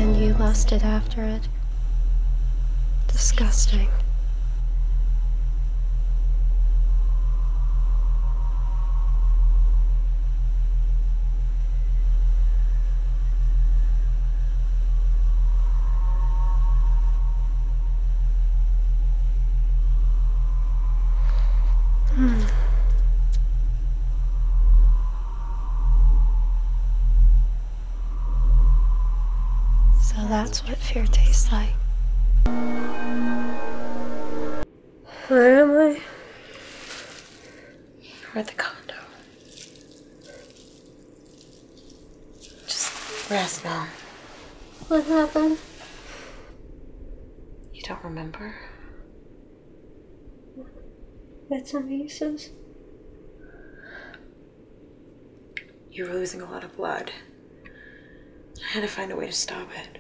and you lusted after it. Disgusting. So that's what fear tastes like. Where am I? We're at the condo. Just rest now. What happened? You don't remember? Bits and pieces. You were losing a lot of blood. I had to find a way to stop it.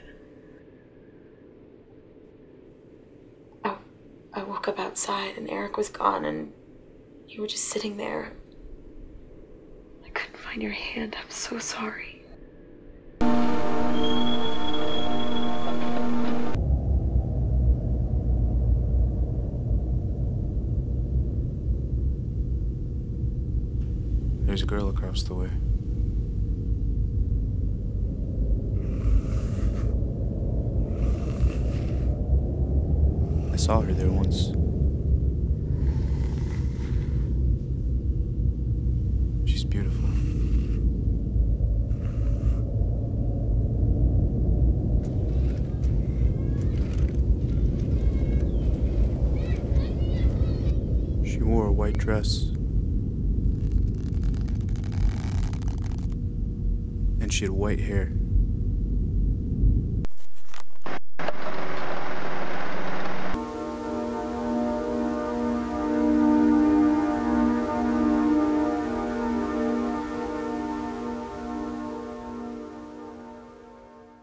I woke up outside and Eric was gone and you were just sitting there. I couldn't find your hand. I'm so sorry. There's a girl across the way. I saw her there once. She's beautiful. She wore a white dress. And she had white hair.